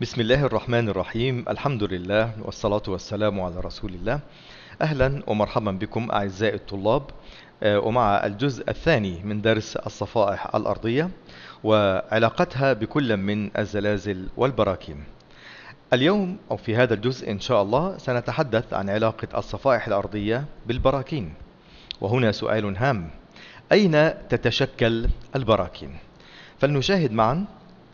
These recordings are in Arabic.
بسم الله الرحمن الرحيم. الحمد لله والصلاة والسلام على رسول الله. أهلا ومرحبا بكم أعزائي الطلاب، ومع الجزء الثاني من درس الصفائح الأرضية وعلاقتها بكل من الزلازل والبراكين. اليوم أو في هذا الجزء إن شاء الله سنتحدث عن علاقة الصفائح الأرضية بالبراكين. وهنا سؤال هام: أين تتشكل البراكين؟ فلنشاهد معا.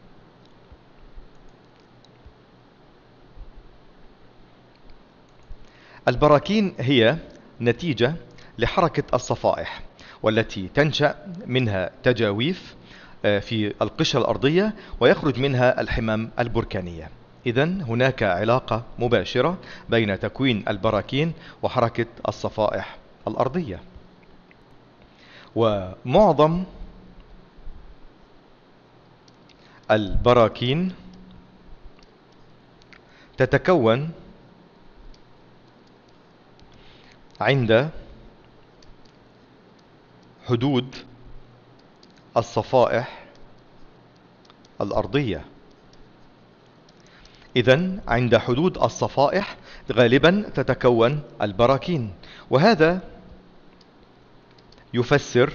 البراكين هي نتيجة لحركة الصفائح، والتي تنشأ منها تجاويف في القشرة الأرضية ويخرج منها الحمم البركانية. إذن هناك علاقة مباشرة بين تكوين البراكين وحركة الصفائح الأرضية. ومعظم البراكين تتكون عند حدود الصفائح الأرضية. إذن عند حدود الصفائح غالبا تتكون البراكين، وهذا يفسر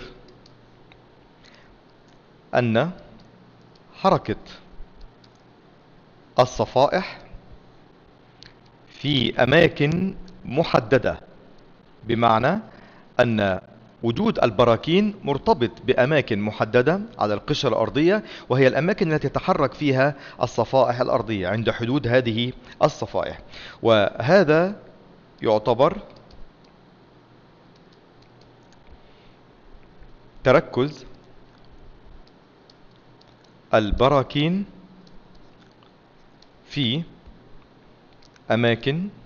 أن حركة الصفائح في أماكن محددة، بمعنى أن وجود البراكين مرتبط بأماكن محددة على القشرة الأرضية، وهي الأماكن التي تتحرك فيها الصفائح الأرضية عند حدود هذه الصفائح. وهذا يعتبر تركز البراكين في أماكن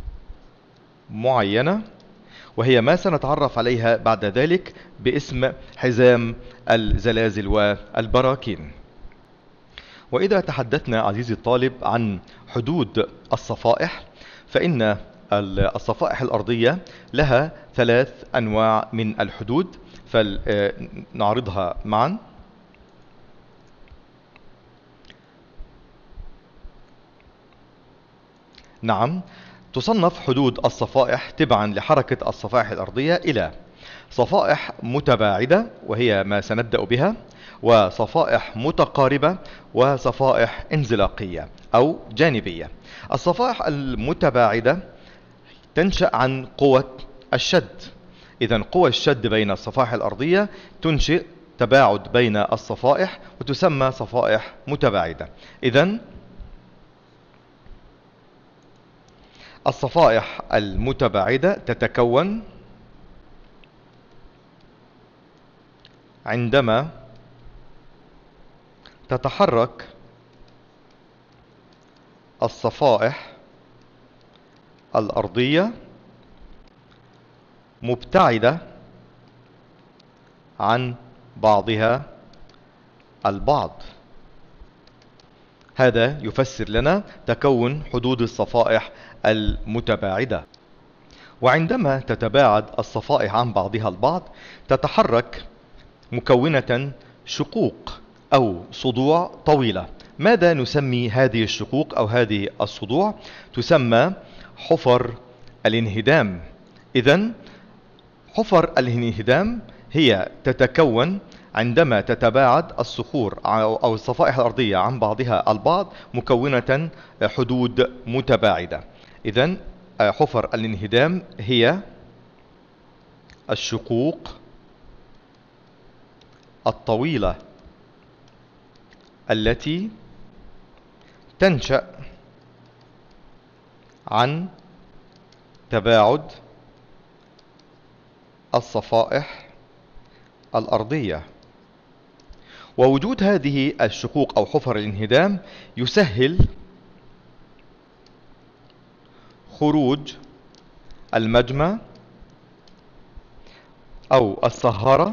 معينة، وهي ما سنتعرف عليها بعد ذلك باسم حزام الزلازل والبراكين. وإذا تحدثنا عزيزي الطالب عن حدود الصفائح، فإن الصفائح الأرضية لها 3 أنواع من الحدود، فلنعرضها معا. نعم، تصنف حدود الصفائح تبعا لحركة الصفائح الأرضية إلى صفائح متباعدة، وهي ما سنبدأ بها، وصفائح متقاربة، وصفائح انزلاقية أو جانبية. الصفائح المتباعدة تنشأ عن قوة الشد. إذن قوى الشد بين الصفائح الأرضية تنشئ تباعد بين الصفائح وتسمى صفائح متباعدة. إذن الصفائح المتباعدة تتكون عندما تتحرك الصفائح الأرضية مبتعدة عن بعضها البعض. هذا يفسر لنا تكون حدود الصفائح المتباعدة. وعندما تتباعد الصفائح عن بعضها البعض تتحرك مكونة شقوق أو صدوع طويلة. ماذا نسمي هذه الشقوق أو هذه الصدوع؟ تسمى حفر الانهدام. إذن حفر الانهدام هي تتكون عندما تتباعد الصخور أو الصفائح الأرضية عن بعضها البعض مكونة حدود متباعدة. إذن حفر الانهدام هي الشقوق الطويلة التي تنشأ عن تباعد الصفائح الأرضية. ووجود هذه الشقوق أو حفر الانهدام يسهل خروج المجمع أو الصهارة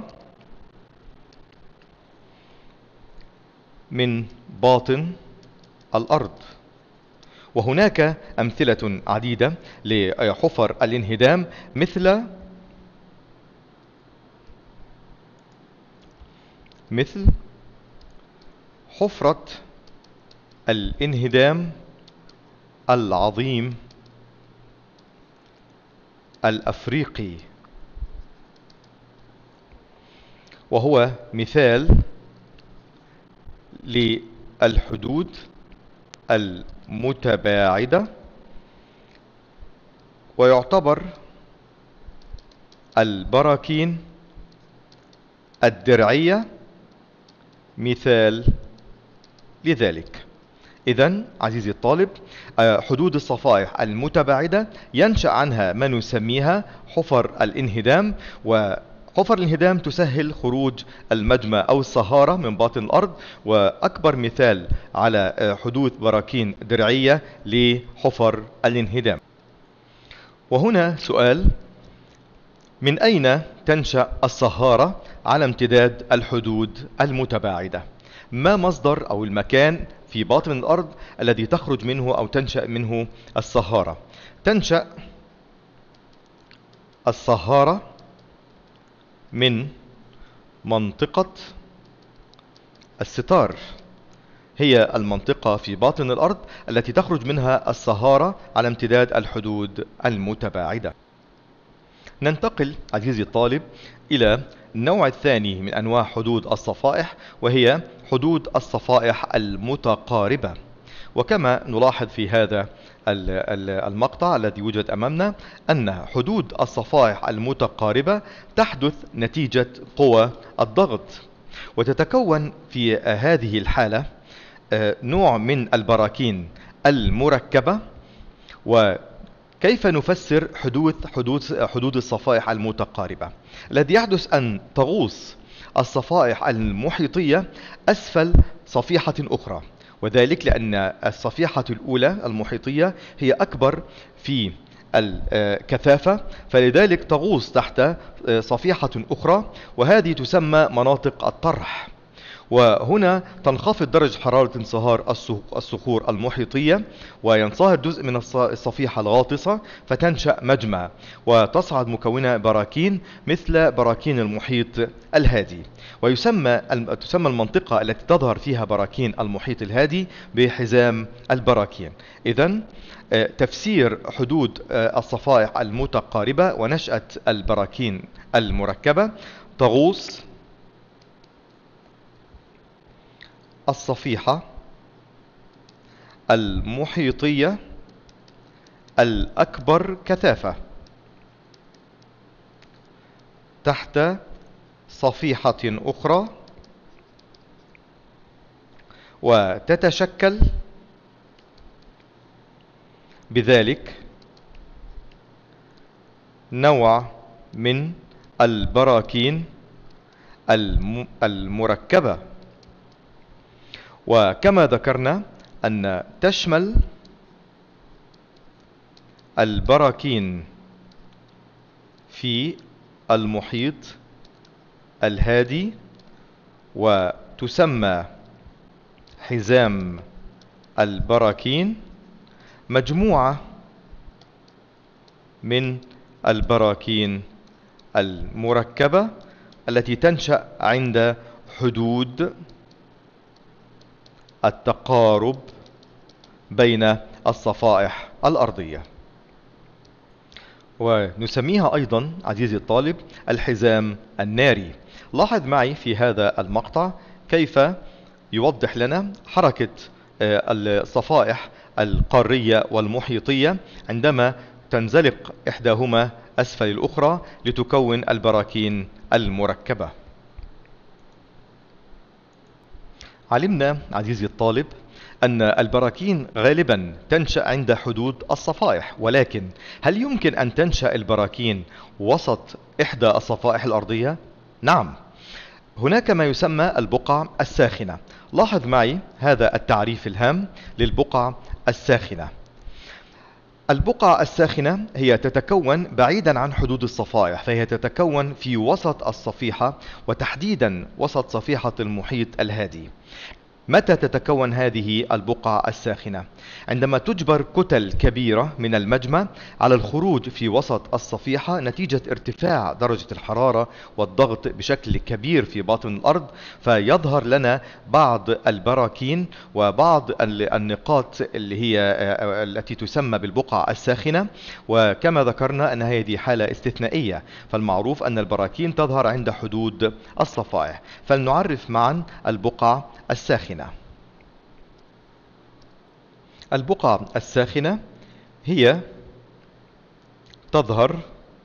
من باطن الأرض. وهناك أمثلة عديدة لحفر الانهدام، مثل حفرة الانهدام العظيم الأفريقي، وهو مثال للحدود المتباعدة، ويعتبر البراكين الدرعية مثال لذلك. إذن عزيزي الطالب، حدود الصفائح المتباعدة ينشأ عنها ما نسميها حفر الانهدام، وحفر الانهدام تسهل خروج المجمى أو الصهارة من باطن الأرض، وأكبر مثال على حدوث براكين درعية لحفر الانهدام. وهنا سؤال: من أين تنشأ الصهارة على امتداد الحدود المتباعدة؟ ما مصدر أو المكان في باطن الأرض الذي تخرج منه أو تنشأ منه الصهارة؟ تنشأ الصهارة من منطقة الستار، هي المنطقة في باطن الأرض التي تخرج منها الصهارة على امتداد الحدود المتباعدة. ننتقل عزيزي الطالب إلى النوع الثاني من أنواع حدود الصفائح، وهي حدود الصفائح المتقاربة. وكما نلاحظ في هذا المقطع الذي يوجد أمامنا أن حدود الصفائح المتقاربة تحدث نتيجة قوى الضغط، وتتكون في هذه الحالة نوع من البراكين المركبة. وكيف نفسر حدود الصفائح المتقاربة؟ الذي يحدث أن تغوص الصفائح المحيطية أسفل صفيحة أخرى، وذلك لأن الصفيحة الأولى المحيطية هي أكبر في الكثافة، فلذلك تغوص تحت صفيحة أخرى، وهذه تسمى مناطق الطرح. وهنا تنخفض درجة حرارة انصهار الصخور المحيطية، وينصهر جزء من الصفيحة الغاطسة، فتنشأ مجمع، وتصعد مكونة براكين مثل براكين المحيط الهادي. تسمى المنطقة التي تظهر فيها براكين المحيط الهادي بحزام البراكين. إذن تفسير حدود الصفائح المتقاربة ونشأة البراكين المركبة: تغوص الصفيحة المحيطية الأكبر كثافة تحت صفيحة أخرى، وتتشكل بذلك نوع من البراكين المركبة. وكما ذكرنا أن تشمل البراكين في المحيط الهادي، وتسمى حزام البراكين مجموعة من البراكين المركبة التي تنشأ عند حدود التقارب بين الصفائح الأرضية، ونسميها أيضا عزيزي الطالب الحزام الناري. لاحظ معي في هذا المقطع كيف يوضح لنا حركة الصفائح القارية والمحيطية عندما تنزلق إحداهما أسفل الأخرى لتكون البراكين المركبة. علمنا عزيزي الطالب أن البراكين غالبا تنشأ عند حدود الصفائح، ولكن هل يمكن أن تنشأ البراكين وسط إحدى الصفائح الأرضية؟ نعم، هناك ما يسمى البقع الساخنة. لاحظ معي هذا التعريف الهام للبقع الساخنة. البقع الساخنة هي تتكون بعيدا عن حدود الصفائح، فهي تتكون في وسط الصفيحة، وتحديدا وسط صفيحة المحيط الهادي. متى تتكون هذه البقع الساخنة؟ عندما تجبر كتل كبيرة من المجمع على الخروج في وسط الصفيحة نتيجة ارتفاع درجة الحرارة والضغط بشكل كبير في باطن الأرض، فيظهر لنا بعض البراكين وبعض النقاط اللي هي التي تسمى بالبقع الساخنة. وكما ذكرنا أن هذه حالة استثنائية، فالمعروف أن البراكين تظهر عند حدود الصفائح. فلنعرف معا البقع الساخنة. البقع الساخنة هي تظهر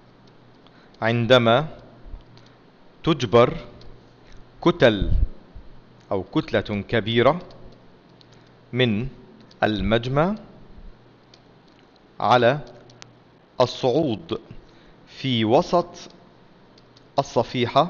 عندما تجبر كتل أو كتلة كبيرة من المجمع على الصعود في وسط الصفيحة،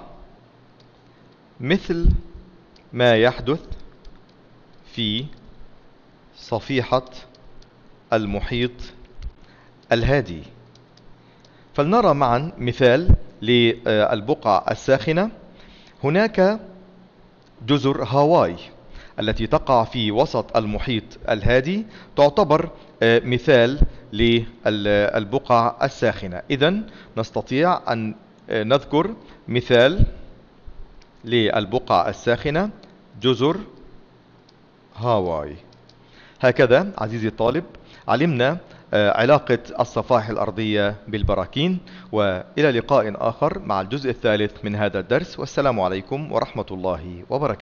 مثل ما يحدث في صفيحة المحيط الهادي. فلنرى معا مثال للبقع الساخنة. هناك جزر هاواي التي تقع في وسط المحيط الهادي تعتبر مثال للبقع الساخنة. إذن نستطيع أن نذكر مثال للبقع الساخنة: جزر هاواي. هكذا عزيزي الطالب علمنا علاقة الصفائح الأرضية بالبراكين. وإلى لقاء آخر مع الجزء الثالث من هذا الدرس، والسلام عليكم ورحمة الله وبركاته.